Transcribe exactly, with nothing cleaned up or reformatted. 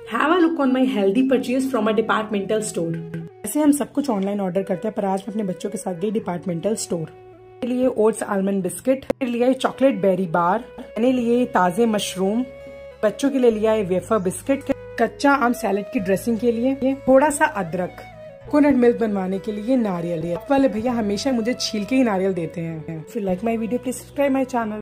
Have a look on my healthy purchase from a departmental store. ऐसे हम सब कुछ ऑनलाइन ऑर्डर करते हैं, पर आज मैं अपने बच्चों के साथ गई डिपार्टमेंटल स्टोर। के लिए ओट्स आलमंड बिस्किट, लिया है चॉकलेट बेरी बार, मैंने लिए ताजे मशरूम, बच्चों के लिए लिया है वेफर बिस्किट, कच्चा आम सैलेड की ड्रेसिंग के लिए, थोड़ा सा अदरक, कोकोनट मिल्क बनवाने के लिए नारियल। वाले भैया हमेशा मुझे छील के ही नारियल देते हैं। फिर like my video, please subscribe my channel.